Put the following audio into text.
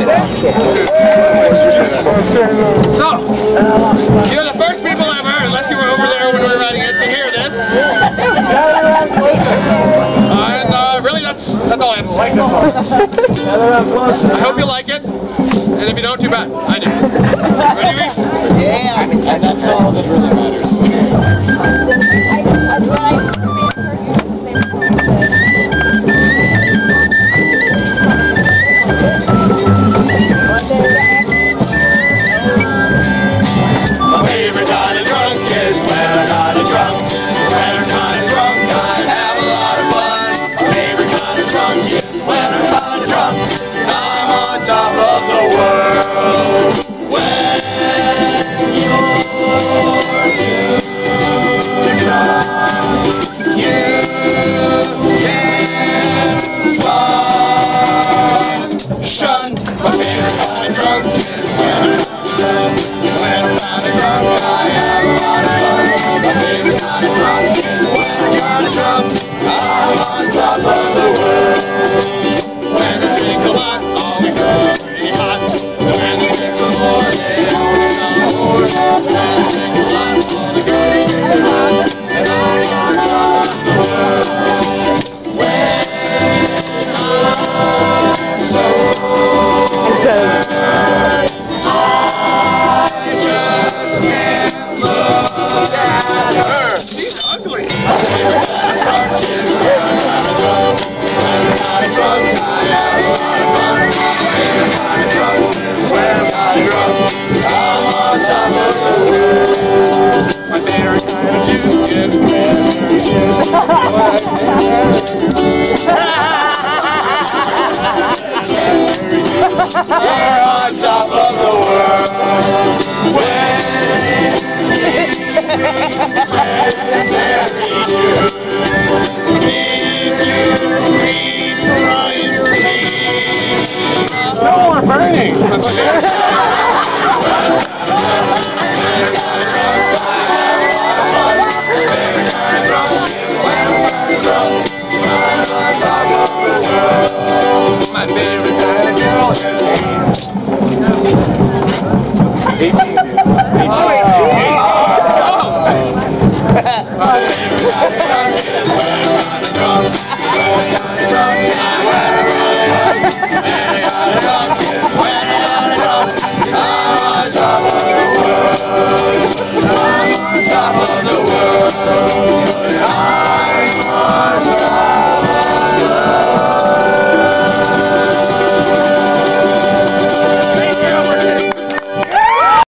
So, you're the first people ever, unless you were over there when we were writing it, to hear this. And really, that's all I have to say. I hope you like it, and if you don't, too bad. I do. Ready, Reese? Yeah, and that's all that really matters. My favorite kind of drunk is when I'm not a drunk. When I'm not a drunk, I have a lot of fun. My favorite kind of drunk is